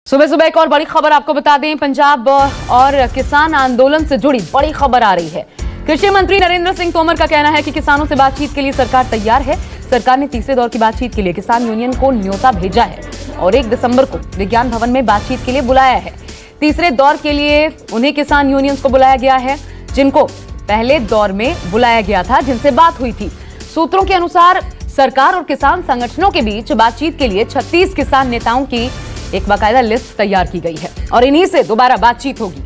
सुबह सुबह एक और बड़ी खबर आपको बता दें, पंजाब और किसान आंदोलन से जुड़ी बड़ी खबर आ रही है। कृषि मंत्री नरेंद्र सिंह तोमर का कहना है कि किसानों से बातचीत के लिए सरकार तैयार है। सरकार ने तीसरे दौर की बातचीत के लिए किसान यूनियन को न्योता भेजा है और 1 दिसंबर को विज्ञान भवन में बातचीत के लिए बुलाया है। तीसरे दौर के लिए उन्हें किसान यूनियंस को बुलाया गया है जिनको पहले दौर में बुलाया गया था, जिनसे बात हुई थी। सूत्रों के अनुसार सरकार और किसान संगठनों के बीच बातचीत के लिए 36 किसान नेताओं की एक बाकायदा लिस्ट तैयार की गई है और इन्हीं से दोबारा बातचीत होगी।